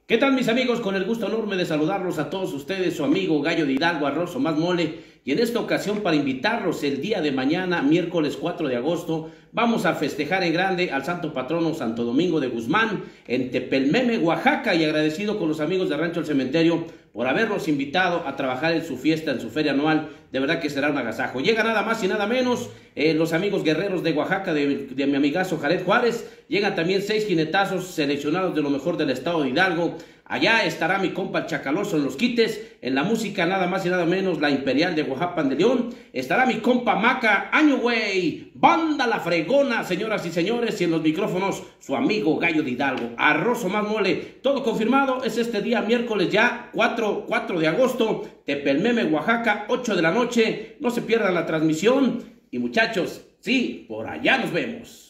¿Qué tal, mis amigos? Con el gusto enorme de saludarlos a todos ustedes, su amigo Gallo de Hidalgo, Arroz o Más Mole, y en esta ocasión para invitarlos el día de mañana, miércoles 4 de agosto, vamos a festejar en grande al santo patrono Santo Domingo de Guzmán en Tepelmeme, Oaxaca, y agradecido con los amigos de Rancho El Cementerio por habernos invitado a trabajar en su fiesta, en su feria anual. De verdad que será un agasajo. Llega nada más y nada menos los amigos guerreros de Oaxaca, de mi amigazo Jared Juárez. Llegan también 6 jinetazos seleccionados de lo mejor del estado de Hidalgo. Allá estará mi compa Chacaloso en los quites, en la música nada más y nada menos la Imperial de Oaxaca de León. Estará mi compa Maca, Año Güey, Banda La Fregona, señoras y señores, y en los micrófonos su amigo Gallo de Hidalgo, Arroz o Más Mole. Todo confirmado, es este día miércoles ya, 4 de agosto, Tepelmeme, Oaxaca, 8 de la noche. No se pierdan la transmisión y muchachos, sí, por allá nos vemos.